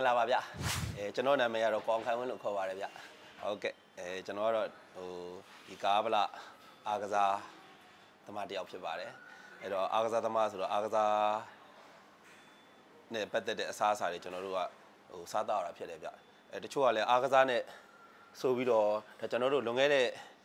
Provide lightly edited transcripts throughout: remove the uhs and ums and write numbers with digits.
လာပါဗျကျွန်တော်နာမည်ကတော့ကောင်းခိုင်ဝင်းလို့ခေါ်ပါတယ်ဗျဟုတ်ကဲ့ကျွန်တော်ကတော့ဒီကားဗလာအားကစားသမားတယောက်ဖြစ်ပါတယ်အဲ့တော့အားကစားသမားဆိုတော့အားကစားနဲ့ပတ်သက်တဲ့အစားအစာတွေကျွန်တော်တို့ကစားတော့ရတာဖြစ်တယ်ဗျတချို့ကလည်းအားကစားနဲ့ဆိုပြီးတော့ဒါကျွန်တော်တို့လွန်ခဲ့တဲ့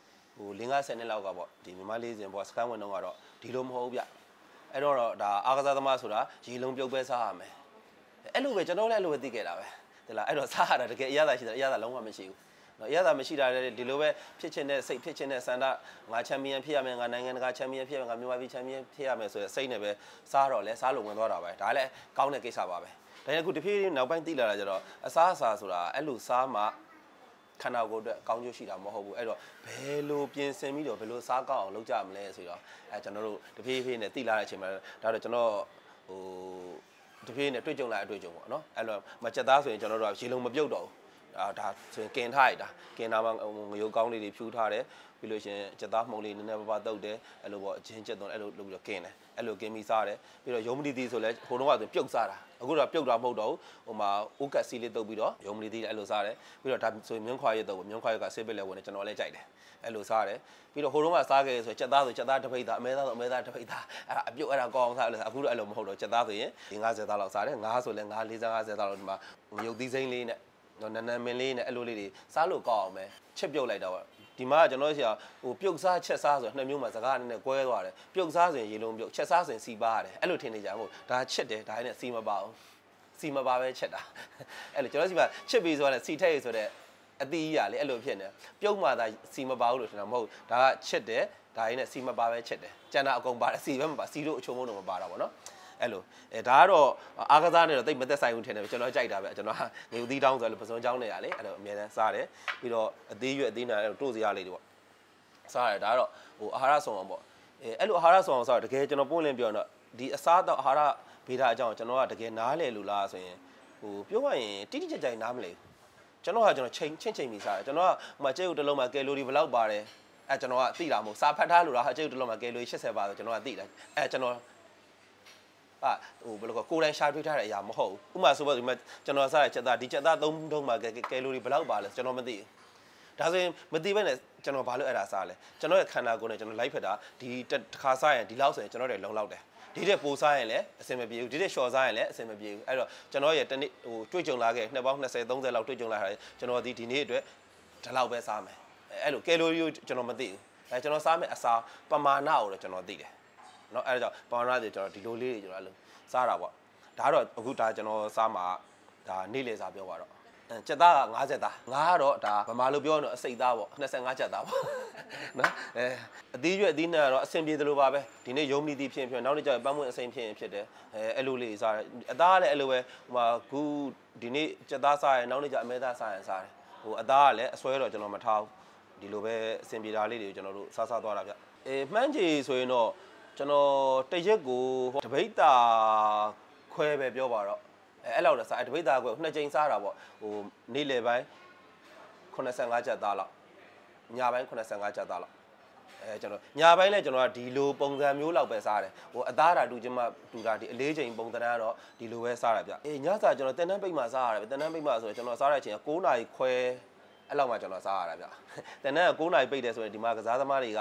50နှစ်လောက်ကပေါ့ဒီမြန်မာလေးစင်ပေါ့စကန်ဝင်တော့ကတော့ဒီလိုမဟုတ်ဗျအဲ့တော့ဒါအားကစားသမားဆိုတာရေလုံးပြုတ်ပဲစားရမယ်အဲ့လိုပဲကျွန်တော်လည်းအဲ့လိုပဲသိခဲ့တာပဲဒီလားအဲ့တော့စားရတာတကယ်အရသာရှိတယ်အရသာလုံးဝမရှိဘူးနော်အရသာမရှိတာလည်းဒီလိုပဲဖြစ်ချင်တဲ့စိတ်ဖြစ်ချင်တဲ့စန္ဒငါချန်ပီယံဖြစ်ရမယ်ငါနိုင်ငံတကာချန်ပီယံဖြစ်ရမယ်ငါမြန်မာပြည်ချန်ပီယံဖြစ်ရမယ်ဆိုတဲ့စိတ်နဲ့ပဲစားတော့လဲစားလို့ဝင်သွားတာပဲဒါလည်းကောင်းတဲ့ကိစ္စပါပဲဒါနဲ့အခုတဖြည်းဖြည်းနောက်ပိုင်းသိလာတာကျတော့အစားအစာဆိုတာအဲ့လိုစားမှခန္ဓာကိုယ်အတွက်ကောင်းကျိုးရှိတာမဟုတ်ဘူးအဲ့တော့ဘယ်လိုပြင်ဆင်ပြီးတော့ဘယ်လိုစားကောင်းအောင်လုပ်ကြမလဲဆိုတော့ကျွန်တော်တို့တဖြည်းဖြည်းနဲ့သိလာတဲ့အချိန်မှာဒါတော့ကျွန်တော်တဖြည်းနဲ့တွေ့ကြုံလာအတွေ့အကြုံပေါ့နော်အဲ့လိုမချက်သားဆိုရင်ကျွန်တော်တို့ကရေလုံးမပြုတ်တော့ဘူးဒါဆိုရင်ကင်ထားရတာကင်ထားမှငရုတ်ကောင်းလေးတွေဖြူထားတယ်ပြီးလို့ရှင်ချက်သားမှုန်လေးနည်းနည်းပါးတုတ်တယ်အဲ့လိုပေါ့အချင်းချက်သွန်းအဲ့လိုလုပ်ပြီးတော့ကင်တယ်အဲ့လိုကင်ပြီးစားတယ်ပြီးတော့ရုံမလီတီဆိုလဲဟိုတုန်းကဆိုပြုတ်စားတာအခုတော့ပြုတ်တာမဟုတ်တော့ဘူးဟိုမှာအိုးကတ်စီလေးတုတ်ပြီးတော့ရုံမလီတီအဲ့လိုစားတယ်ပြီးတော့ဒါဆိုရင်မြင်းခွာရက်တုတ်မြင်းခွာရက်ကဆေးပစ်လဲဝင်တယ်ကျွန်တော်လည်းကြိုက်တယ်အဲ့လိုစားတယ်ပြီးတော့ဟိုတုန်းကစားခဲ့ဆိုချက်သားဆိုချက်သားတစ်ပိတ်သားအမဲသားဆိုအမဲသားတစ်ပိတ်သားအဲ့ဒါအပြုတ်အဲ့ဒါကောင်းအောင်စားလို့အခုတော့အဲ့လိုမဟုတ်တော့ချက်သားဆိုရင်50သားလောက်စားတယ်ငါးဆိုလဲငါး40 50သားလောက်ဒီမှာငရုတ်သီးစိမ်းလေးနဲ့နော်နန်းမင်းလေးနဲ့အဲ့လိုလေးတွေစားလို့ကောင်းအောင်ပဲချက်ပြုတ်လိုက်တော့ဒီမှာကျွန်တော်ဆရာပြုတ်စားချက်စားဆိုနှစ်မျိုးမှာစကားနဲ့ကွဲသွားတယ်ပြုတ်စားဆိုရင်ရေလုံးပြုတ်ချက်စားဆိုရင်စီပါရတယ်အဲ့လိုထင်နေကြမို့ဒါချက်တယ်ဒါနဲ့စီမပါအောင်စီမပါပဲချက်တာအဲ့လိုကျွန်တော်စီမှာချက်ပြီးဆိုတော့စီထက်ရဆိုတဲ့အသီးကြီးရလေအဲ့လိုဖြစ်နေပြုတ်မှသာစီမပါဘူးလို့ထင်တာမဟုတ်ဒါကချက်တယ်ဒါရင်းနဲ့စီမပါပဲချက်တယ်ကျန်တာအကုန်ပါတယ်စီပဲမပါစီတို့အချုံမုံတော့မပါတာပေါ့နော်အဲ့လိုဒါကတော့အားကစားနဲ့တော့တိတ်မသက်ဆိုင်ဘူးထင်တယ်ကျွန်တော်ကြိုက်တာပဲကျွန်တော်ငရုတ်သီးတောင်းဆိုလို့ပစုံချောင်းနေရလေအဲ့တော့အများနဲ့စားတယ်ပြီးတော့အသေးရွက်အသေးနာတို့စရာလေးတွေပေါ့စားရတယ်ဒါကတော့အာဟာရဆောင်အောင်ပေါ့အဲ့လိုအာဟာရဆောင်အောင်စားတကယ်ကျွန်တော်ပွင့်လင်းပြောတော့ဒီအစားတော့အာဟာရဗေဒအကြောင်းကျွန်တော်ကတကယ်နားလည်လို့လားဆိုရင်ပြောရရင်တိတိကျကျနားမလည်ဘူးကျွန်တော်ချိန်ပြီးစားတယ်ကျွန်တော်ကဟိုမှာကျဲဥတစ်လုံးမှာကယ်လိုရီဘယ်လောက်ပါတယ်အဲ့ကျွန်တော်ကသိတာမဟုတ်စာဖတ်ထားလို့လားကျဲဥတစ်လုံးမှာကယ်လိုရီ80ပါဆိုကျွန်တော်ကသိတယ်အဲ့ကျွန်တော်ဘယ်လိုကိုယ်တိုင်ရှာတွေ့ထားတဲ့အရာမဟုတ်ဘူးဥပမာဆိုပါဒီမှာကျွန်တော်စားတဲ့ချက်သားဒီချက်သား3ထုံးမှာကယ်လိုရီဘယ်လောက်ပါလဲကျွန်တော်မသိဘူးဒါဆိုရင်မသိဘဲနဲ့ကျွန်တော်ဘာလို့အဲ့ဒါစားလဲကျွန်တော်ရဲ့ခန္ဓာကိုယ်နဲ့ကျွန်တော်လိုက်ဖက်တာဒီတစ်ခါစားရင်ဒီလောက်ဆိုရင်ကျွန်တော်တွေလုံလောက်တယ်ဒီတဲ့ပိုစားရင်လည်းအဆင်မပြေဘူးဒီတဲ့ရှော့စားရင်လည်းအဆင်မပြေဘူးအဲ့တော့ကျွန်တော်ရဲ့တနေ့တွေ့ကြုံလာခဲ့နှစ်ပေါင်း20 30လောက်တွေ့ကြုံလာတာကျွန်တော်ဒီနေ့အတွက်ဒီလောက်ပဲစားမယ်အဲ့လိုကယ်လိုရီကိုကျွန်တော်မသိဘူးအဲကျွန်တော်စားမယ်အစာပမာဏကိုတော့ကျွန်တော်သိတယ်เนาะအဲ့ဒါကြောင့်ပမာဏတွေကျွန်တော်ဒီလိုလေးတွေကျွန်တော်အဲ့လိုစားတာပေါ့ဒါတော့အခုဒါကျွန်တော်စားမှာဒါနေ့လေစားပြောပါတော့ကျက်သားက50သားငါကတော့ဒါဗမာလိုပြောရင်တော့အစိတ်သားပေါ့25ကျက်သားပေါ့နော်အသီးရွက်အသီးနဲ့ကတော့အဆင်ပြေသလိုပါပဲဒီနေ့ရုံမီတီဖြစ်ဖြစ်နောက်နေ့ကျရင်ပန်းမွင့်အစိမ်ဖြစ်တယ်အဲ့လိုလေးစားတယ်အသားကလည်းအဲ့လိုပဲဟိုမှာခုဒီနေ့ကျက်သားစားရင်နောက်နေ့ကျအမဲသားစားရင်စားတယ်အသားကလည်းအစွဲတော့ကျွန်တော်မထားဘူးဒီလိုပဲအဆင်ပြေတာလေးတွေကိုကျွန်တော်တို့စားသွားတာဗျမှန်းချေဆိုရင်တော့ကျွန်တော်တရက်ကိုတပိတ်တာခွဲပဲပြောပါတော့အဲ့လောက်လည်းစားတပိတ်တာခွဲနှစ်ကြိမ်စားတာပေါ့နေ့လယ်ပိုင်း85ကျပ်သားလောက်ညပိုင်း85ကျပ်သားလောက်ကျွန်တော်ညပိုင်းလဲကျွန်တော်ကဒီလိုပုံစံမျိုးလောက်ပဲစားတယ်အသားဓာတူချင်းမှတူတာဒီအလေးချိန်ပုံသဏ္ဍာန်ကတော့ဒီလိုပဲစားတာဗျညစာကျွန်တော်တင်တန်းပိတ်မှစားရတယ်တင်တန်းပိတ်မှဆိုတော့ကျွန်တော်စားတဲ့အချိန်က9နာရီခွဲအဲ့လောက်မှကျွန်တော်စားရတာဗျတန်တန်းက9နာရီပိတ်တယ်ဆိုရင်ဒီမှာကစားသမားတွေက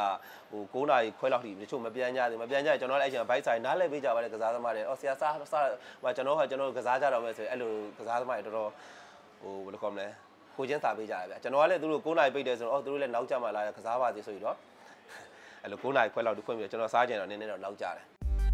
9နာရီခွဲလောက်ထိတချို့မပြန်ကြသေးမပြန်ကြကျွန်တော်လည်းအဲ့ချိန်ဘိုက်ဆိုင်နားလဲပေးကြပါလေကစားသမားတွေဆရာစားကျွန်တော်ကစားကြတော့မယ်ဆိုရင်အဲ့လိုကစားသမားတွေတော်တော်ဘယ်လိုခေါ်မလဲကိုချင်းစာပေးကြတယ်ဗျကျွန်တော်ကလည်းသူတို့9နာရီပိတ်တယ်ဆိုတော့သူတို့လည်းနောက်ကြမှာလာကစားပါသေးဆိုပြီးတော့အဲ့လို9နာရီခွဲလောက်ဒီခွင့်ပြီးကျွန်တော်စားကြရင်တော့နည်းနည်းတော့နောက်ကြတယ်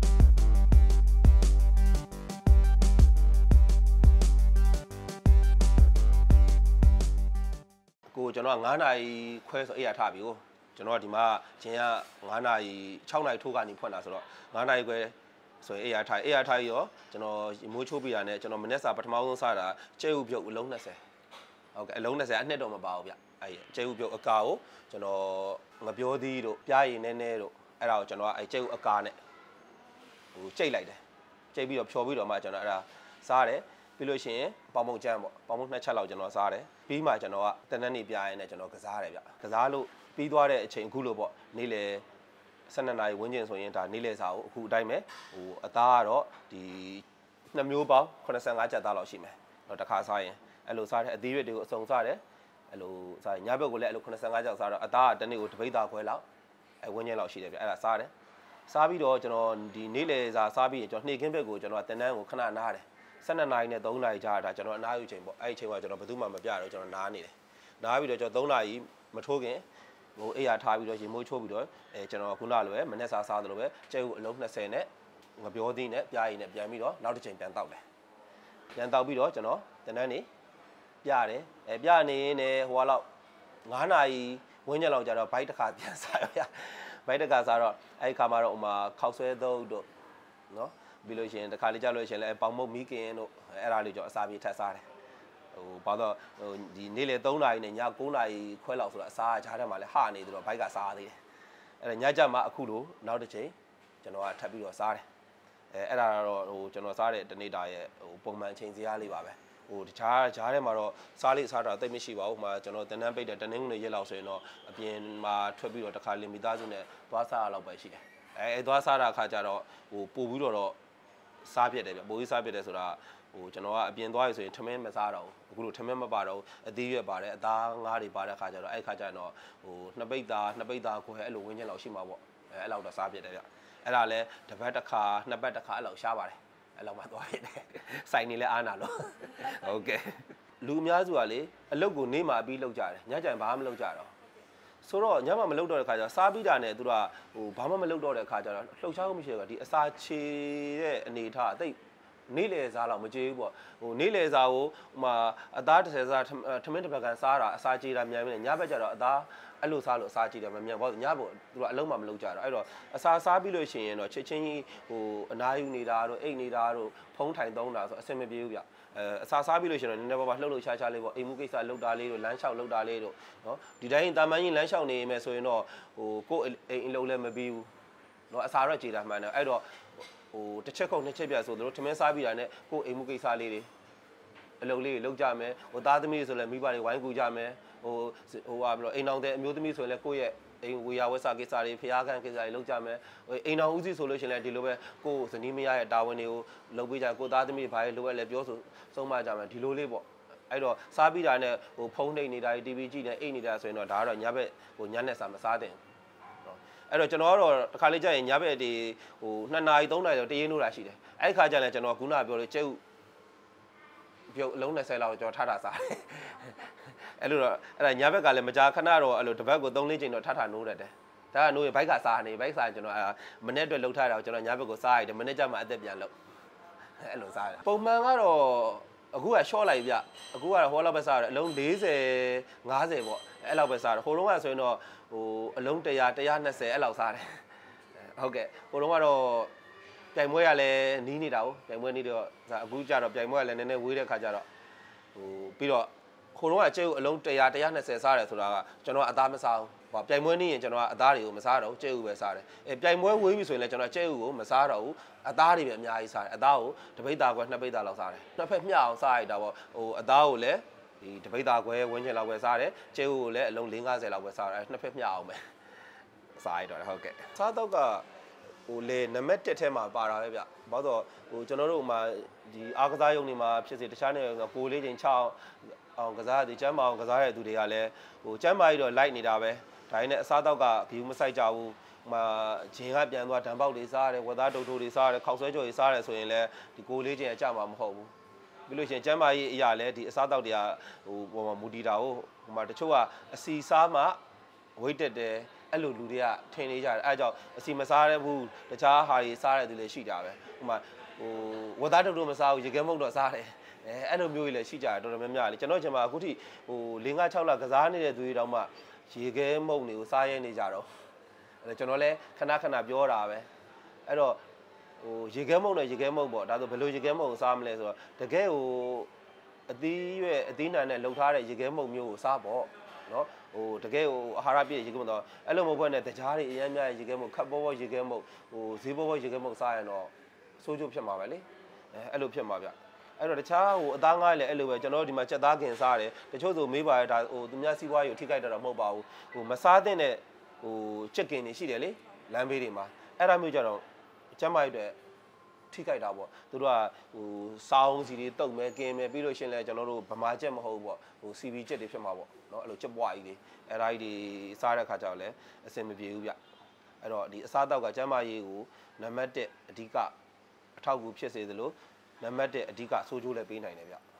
ကျွန်တော်9နာရီခွဲဆိုအိယာထပြီကျွန်တော်ကဒီမှာချင်းက9နာရီ6နာရီထိုးကနေဖွင့်တာဆိုတော့9နာရီခွဲဆိုရင်အိယာထရောကျွန်တော်မိုးချိုးပြတာနဲ့ကျွန်တော်မနေ့စာပထမဆုံးစားတာကျဲဥပြုတ်အလုံး20ဟုတ်ကဲ့အလုံး20အနှစ်တော့မပါဘူးဗျအဲ့ကျဲဥပြုတ်အကာကိုကျွန်တော်ငပြောသီးတို့ပြားရည်နဲတို့အဲ့ဒါကိုကျွန်တော်ကအဲ့ကျဲဥအကာနဲ့ကြိတ်လိုက်တယ်ကြိတ်ပြီးတော့ဖြော်ပြီးတော့မှကျွန်တော်အဲ့ဒါစားတယ်ပြီးလို့ရှိရင်ပေါင်မုံကျန်းပေါ့ပေါင်မုံ2ချက်လောက်ကျွန်တော်စားတယ်ပြီးမှကျွန်တော်ကတန်းတန်းနေပြရဲနဲ့ကျွန်တော်ကစားတယ်ဗျကစားလို့ပြီးသွားတဲ့အချိန်အခုလို့ပေါ့နေ့လေ12နာရီဝန်းကျင်ဆိုရင်ဒါနေ့လေစာကိုအခုအတိုင်းပဲအသားကတော့ဒီ2မျိုးပေါင်း85ကျပ်သားလောက်ရှိမယ်တခါစားရင်အဲ့လိုစားတဲ့အသီးရွက်တွေကိုအစုံစားတယ်အဲ့လိုစားညဘက်ကိုလည်းအဲ့လို85ကြောက်စားတော့အသားကတနေ့ကိုတပိတ်သားခွဲလောက်ဝင်းကျင်းလောက်ရှိတယ်ဗျအဲ့ဒါစားတယ်စားပြီးတော့ကျွန်တော်ဒီနေ့လေစားပြီးရင်ကျွန်တော်နှေခင်းဘက်ကိုကျွန်တော်တင်တန်းကိုခဏနားတယ်12နာရီနဲ့3နာရီကြာတာကျွန်တော်အနားယူချိန်ပေါ့အဲ့ဒီချိန်မှာကျွန်တော်ဘယ်သူမှမပြတော့ကျွန်တော်နားနေတယ်နားပြီးတော့ကျွန်တော်3နာရီမထိုးခင်ဟိုအိယာထားပြီးတော့ရေမိုးချိုးပြီးတော့ကျွန်တော်ခုနလိုပဲမနေ့စားတယ်လို့ပဲကျဲဥအလုံး20နဲ့ငပြောသီးနဲ့ပြားရည်နဲ့ပြန်ပြီးတော့နောက်တစ်ချိန်ပြန်တောက်တယ်ပြန်တောက်ပြီးတော့ကျွန်တော်တင်တန်းနေပြတယ်ပြနေရင်လည်းဟိုလောက်9နာရီဝင်းချက်လောက်ကြာတော့ဘိုက်တစ်ခါပြန်စားရဗျဘိုက်တစ်ခါစားတော့အဲ့ဒီခါမှာတော့ဟိုမှာခောက်ဆွဲသုံးတို့နော်ပြီးလို့ရှိရင်တစ်ခါလေးကြာလို့ရှိရင်လည်းပေါင်မုတ်မီးကင်တို့အဲ့ဒါလေးကြောင့်အစာပြေထပ်စားတယ်ဟိုဘာတော့ဟိုဒီနေ့လေ3နာရီနဲ့ည9နာရီခွဲလောက်ဆိုတော့အစာကြားထဲမှာလည်းဟာနေတယ်တော့ဘိုက်ကစားသေးတယ်အဲ့ဒါညကြမှာအခုလိုနောက်တစ်ချိန်ကျွန်တော်ကထပ်ပြီးတော့စားတယ်အဲ့ဒါတော့ဟိုကျွန်တော်စားတဲ့တနေ့တာရဲ့ဟိုပုံမှန်ချိန်စရာလေးပါပဲဟိုတခြားကြားထဲမှာတော့စားလေးစားတာတိတ်မရှိပါဘူး။ဟိုမှာကျွန်တော်တန်းတန်းပိတ်တဲ့တနင်္ဂနွေရက်လောက်ဆိုရင်တော့အပြင်မှာထွက်ပြီးတော့တစ်ခါလင်မီသားစုနဲ့သွားစားရလောက်ပဲရှိတယ်။အဲသွားစားတာအခါကျတော့ဟိုပို့ပြီးတော့စားပြက်တယ်ဗျ။ပို့ပြီးစားပြက်တယ်ဆိုတာဟိုကျွန်တော်ကအပြင်သွားရဆိုရင်ထမင်းမစားတော့ဘူး။အခုလိုထမင်းမပါတော့ဘူး။အသီးရွက်ပါတယ်အသားငါးတွေပါတဲ့အခါကျတော့အဲ့ခါကျတော့ဟိုနှစ်ပိတ်သားခွဲအဲ့လိုဝင်းချက်လောက်ရှိမှာပေါ့။အဲ့လောက်တော့စားပြက်တယ်ဗျ။အဲ့ဒါလည်းတစ်ပတ်တစ်ခါနှစ်ပတ်တစ်ခါအဲ့လောက်ရှားပါတယ်။အဲ့လောက်မှသွားရတယ်စိုင်နေလဲအားနာလို့ဟုတ်ကဲ့လူအများစုကလေအလုပ်ကိုနေမှာအပြီးလုပ်ကြတယ်ညကြံဘာမှမလုပ်ကြတော့ဆိုတော့ညမှမလုပ်တော့တဲ့ခါကျစားပြီးတာနဲ့သူကဟိုဘာမှမလုပ်တော့တဲ့ခါကျတော့လှုပ်ရှားမှုမရှိတော့ဒီအစာချေတဲ့အနေထားအသိနေ့လေစားတော့မကြေဘူးပေါ့ဟိုနေ့လေစားကိုဟိုမှာအသား30စားထမင်းတစ်ပတ်ကန်စားတာအစာချေတာမြန်ပြီညဘက်ကျတော့အသားအဲ့လိုစားလို့အစာချေတယ်မမြန်ပေါ့ညဘက်သူကအလုံးမှမလုပ်ကြတော့အဲ့တော့အစာစားပြီးလို့ရှိရင်တော့ချက်ချင်းကြီးဟိုအနာယူနေတာတို့အိတ်နေတာတို့ဖုံးထိုင်သုံးတာဆိုအဆင်မပြေဘူးဗျအစာစားပြီးလို့ရှိရင်တော့နည်းနည်းပါးပါလှုပ်လှုပ်ရှားရှားလေးပေါ့အိမ်မှုကိစ္စလှုပ်တာလေးတို့လမ်းလျှောက်လှုပ်တာလေးတို့နော်ဒီတိုင်းတာမန်ကြီးလမ်းလျှောက်နေမယ်ဆိုရင်တော့ဟိုကိုယ်အိမ်လုံးလည်းမပြီးဘူးနော်အစာတော့ကြေတာမှန်တယ်အဲ့တော့ဟိုတစ်ချက်ခုတ်နှစ်ချက်ပြဆိုတို့ထမင်းစားပြီးတာနဲ့ကိုယ်အိမ်မှုကိစ္စလေးတွေအလုပ်လေးလုပ်ကြမယ်ဟိုသားသမီးဆိုလည်းမိဘတွေဝိုင်းကူကြမယ်ဟိုဟာပြီးတော့အိမ်တော်တဲ့အမျိုးသမီးဆိုရင်လည်းကိုယ့်ရဲ့အိမ်ဝေယဝက်စာကိစ္စတွေဖျားခန့်ကိစ္စတွေလုပ်ကြမယ်အိမ်တော်ဦးစီးဆိုလို့ရှိရင်လည်းဒီလိုပဲကိုယ်ဇနီးမရရဲ့တာဝန်တွေကိုလုပ်ပေးကြကိုသားသမီးဘာတွေလိုအပ်လဲပြောဆိုဆုံးမကြမယ်ဒီလိုလေးပေါ့အဲ့တော့စားပြီးတာနဲ့ဟိုဖုန်းနှိပ်နေတာ TV ကြည့်နေအိတ်နေတာဆိုရင်တော့ဒါကတော့ညဘက်ဟိုညနေစာမစားတဲ့အဲ့တော့ကျွန်တော်ကတော့တစ်ခါလေးကြာရင်ညဘက်ဒီဟို2နာရီ3နာရီတော့တရင်းလို့တာရှိတယ်အဲ့ခါကျရင်ကျွန်တော်ခုနပြောလို့ကျုပ်ပြုတ်အလုံး20လောက်ကျွန်တော်ထထစားတယ်အဲ့လိုတော့အဲ့ဒါညဘက်ကလည်းမကြာခဏတော့အဲ့လိုတစ်ပတ်ကို3-4ချိန်တော့ထထနိုးတတ်တယ်ဒါကနိုးရင်ဘိုက်ကစားနေဘိုက်စားကျွန်တော်မနေ့အတွက်လှုပ်ထားတာကိုကျွန်တော်ညဘက်ကိုစားရတယ်မနေ့ကျမှအသက်ပြန်လှုပ်အဲ့လိုစားတယ်ပုံမှန်ကတော့အခုက short လိုက်ပြအခုကတော့ဟောလောက်ပဲစားရတယ်အလုံး40 50ပေါ့အဲ့လောက်ပဲစားတယ်ဟိုတုန်းကဆိုရင်တော့ဟိုအလုံး100 120အဲ့လောက်စားတယ်ဟုတ်ကဲ့ဟိုတုန်းကတော့ပြိုင်ပွဲကလည်းနီးနေတာဟုတ်ပြိုင်ပွဲနီးတော့အခုကျတော့ပြိုင်ပွဲကလည်းနည်းနည်းဝေးတဲ့ခါကျတော့ဟိုပြီးတော့ခိုးတော့အကျဲကိုအလုံး100 120စားတယ်ဆိုတာကကျွန်တော်အသားမစားဘူးဟောပြိုင်ပွဲနေရင်ကျွန်တော်ကအသားတွေကိုမစားတော့ကျဲဥပဲစားတယ်ပြိုင်ပွဲဝေးပြီဆိုရင်လည်းကျွန်တော်ကျဲဥကိုမစားတော့ဘူးအသားတွေပဲအများကြီးစားတယ်အသားကိုတပိတ်သားကွယ်2ပိတ်သားလောက်စားတယ်နှစ်ဖက်မျှအောင်စားရတာပေါ့ဟိုအသားကိုလည်းဒီတပိတ်သားကွယ်ဝင်းချင်လောက်ပဲစားတယ်ကျဲဥကိုလည်းအလုံး50လောက်ပဲစားတယ်နှစ်ဖက်မျှအောင်ပဲစားရတော့ဟုတ်ကဲ့စားတော့ကဟိုလေနံပါတ်1ထဲမှာပါတာပဲဗျဘာလို့ဟိုကျွန်တော်တို့ဟိုမှာဒီအားကစားရုံတွေမှာဖြစ်စေတခြားနေကိုလေးချိန်6အောင်ကစားဒီကျမ်းမာအောင်ကစားရတဲ့သူတွေကလည်းဟိုကျမ်းမာကြီးတော့လိုက်နေတာပဲဒါရင်းနဲ့အစားတော့ကဘီယူမဆိုင်ကြဘူးဟိုမှာဂျင်းကပြန်သွားဓာန်ပေါက်တွေစားရတယ်ဝက်သားတုတ်ထိုးတွေစားရတယ်ခောက်ဆွဲကြော်တွေစားရတယ်ဆိုရင်လည်းဒီကိုလေးချိန်အကြမှာမဟုတ်ဘူးပြီးလို့ရှိရင်ကျမ်းမာကြီးအရာလည်းဒီအစားတော့တွေကဟိုပေါ်မှာမူတည်တာဟိုမှာတချို့ကအစီစားမှဝိတ်တက်တယ်အဲ့လိုလူတွေကထင်နေကြတယ်အဲ့ကြောင့်အစီမစားရဘူးတခြားဟာတွေစားရတဲ့သူလည်းရှိကြပဲဟိုမှာဟိုဝက်သားတုတ်တို့မစားဘူးရေခဲမုတ်တော့စားတယ်အဲ့လိုမျိုးကြီးလည်းရှိကြတယ်တော်တော်များများလေကျွန်တော်ကျွန်မအခုထိဟို5-6လကစားနေတဲ့သူတွေတောင်မှရေခဲမုတ်တွေကိုစားရဲနေကြတော့အဲ့ကျွန်တော်လည်းခဏခဏပြောတာပဲအဲ့တော့ဟိုရေခဲမုတ်နဲ့ရေခဲမုတ်ပေါ့ဒါဆိုဘယ်လိုရေခဲမုတ်ကိုစားမလဲဆိုတော့တကယ်ဟိုအသီးရွက်အသီးနှံနဲ့လှုပ်ထားတဲ့ရေခဲမုတ်မျိုးကိုစားပေါ့နော်ဟိုတကယ်ဟိုအာဟာရပြည့်ရေခဲမုတ်တော့အဲ့လိုမဟုတ်ဘဲနဲ့တကြားတွေအများများရေခဲမုတ်ခပ်ပေါ်ရေခဲမုတ်ဟိုဈေးပေါ်ရေခဲမုတ်စားရင်တော့ဆိုးကျိုးဖြစ်မှာပဲလေအဲ့လိုဖြစ်မှာဗျအဲ့တော့တခြားဟိုအသားငါးလည်းအဲ့လိုပဲကျွန်တော်ဒီမှာချက်သားခင်စားတယ်တချို့ဆိုမေးပါတယ်ဒါဟိုသူများစီးပွားရေးကိုထိခိုက်တာတော့မဟုတ်ပါဘူးဟိုမစားတဲ့ဟိုချက်ကင်တွေရှိတယ်လေလမ်းဘေးတွေမှာအဲ့ဒါမျိုးကြတော့ကျမ်းမာရေးအတွက်ထိခိုက်တာပေါ့သူတို့ကဟိုစောင်းစီတွေတုတ်မဲကင်းမဲပြီးလို့ရှရင်လဲကျွန်တော်တို့ဗမာချက်မဟုတ်ဘူးပေါ့ဟို CV ချက်တွေဖြစ်မှာပေါ့เนาะအဲ့လိုချက်ပွားကြီးတွေအဲ့ဒါကြီးတွေစားတဲ့ခါကျတော့လဲအဆင်မပြေဘူးဗျအဲ့တော့ဒီအစားအသောက်ကကျန်းမာရေးကိုနံပါတ်1အဓိကအထောက်အကူဖြစ်စေသလိုနံပါတ်1အဓိကဆိုးကျိုးလည်းပေးနိုင်တယ်ဗျ